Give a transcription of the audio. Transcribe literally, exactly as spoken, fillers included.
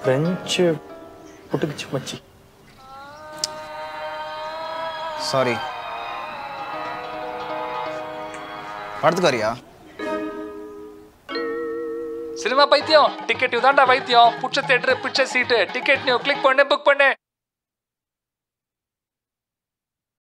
French புட்டுக்குச்சு மச்சி. Sorry. படத்துக்கு வரியா? சினிமா பைத்தியம் டிக்கெட் இதாண்டா வைத்தியம். புடிச்ச தியேட்டர் பிடிச்ச சீட்டு டிக்கெட் நீ கிளிக் பண்ணு புக் பண்ணு.